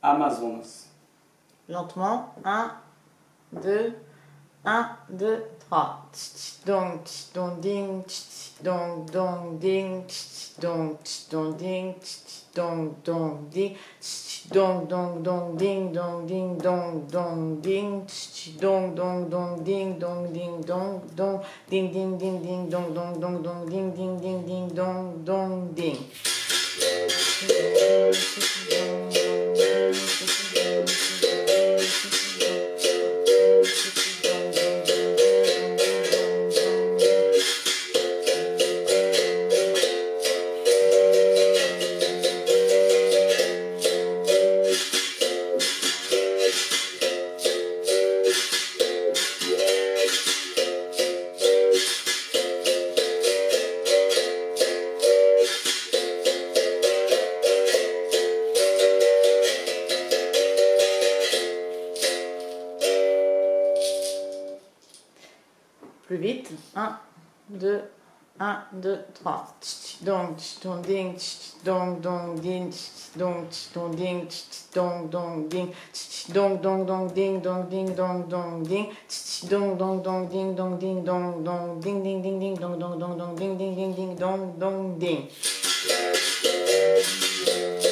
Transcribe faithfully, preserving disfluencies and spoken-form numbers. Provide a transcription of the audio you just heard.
Amazonas. Lentement. un, deux, un, deux, trois. Dong, dong, ding, dong, dong, ding, dong, dong, ding, dong, dong, ding, dong, dong, dong, ding, dong, ding, dong, dong, ding, dong, dong, dong, ding, dong, ding, dong, dong, ding, ding, ding, ding, dong, dong, dong, dong, ding, ding, ding, ding, dong, dong, ding. Plus vite. un, deux, un, deux, trois. Dong, dong, ding, dong, dong, ding, dong, dong, ding, dong, dong, ding, dong, dong, dong, ding, dong, ding, dong, dong, ding, dong, dong, dong, ding, dong, ding, dong, dong, ding, ding, ding, ding, dong, dong, dong, dong, ding, ding, ding, ding, dong, dong, ding.